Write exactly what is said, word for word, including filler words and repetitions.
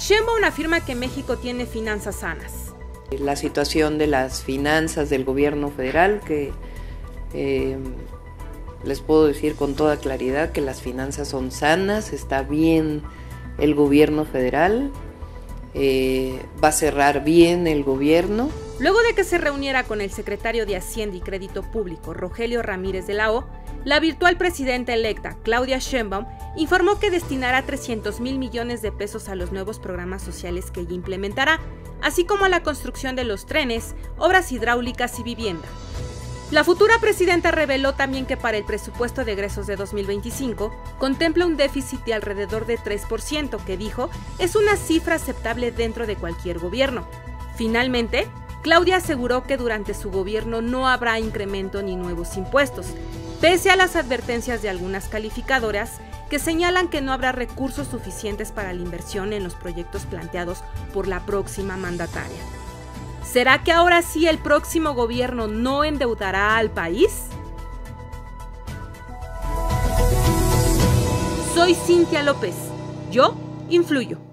Sheinbaum afirma que México tiene finanzas sanas. La situación de las finanzas del gobierno federal, que eh, les puedo decir con toda claridad que las finanzas son sanas, está bien el gobierno federal, eh, va a cerrar bien el gobierno. Luego de que se reuniera con el secretario de Hacienda y Crédito Público, Rogelio Ramírez de la O, la virtual presidenta electa, Claudia Sheinbaum, informó que destinará trescientos mil millones de pesos a los nuevos programas sociales que ella implementará, así como a la construcción de los trenes, obras hidráulicas y vivienda. La futura presidenta reveló también que para el presupuesto de egresos de dos mil veinticinco contempla un déficit de alrededor de tres por ciento, que dijo es una cifra aceptable dentro de cualquier gobierno. Finalmente, Claudia aseguró que durante su gobierno no habrá incremento ni nuevos impuestos, pese a las advertencias de algunas calificadoras que señalan que no habrá recursos suficientes para la inversión en los proyectos planteados por la próxima mandataria. ¿Será que ahora sí el próximo gobierno no endeudará al país? Soy Cintia López. Yo influyo.